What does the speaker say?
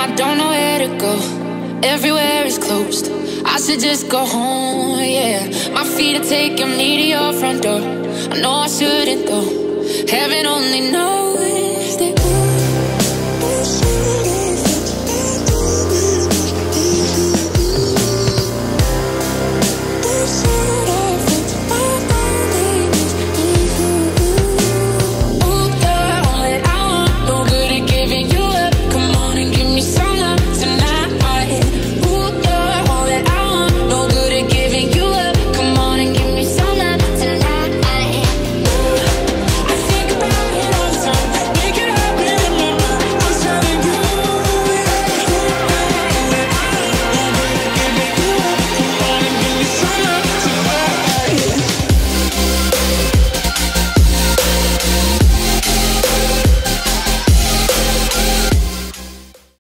I don't know where to go. Everywhere is closed. I should just go home, yeah. My feet are taking me to your front door. I know I shouldn't go. Heaven only knows.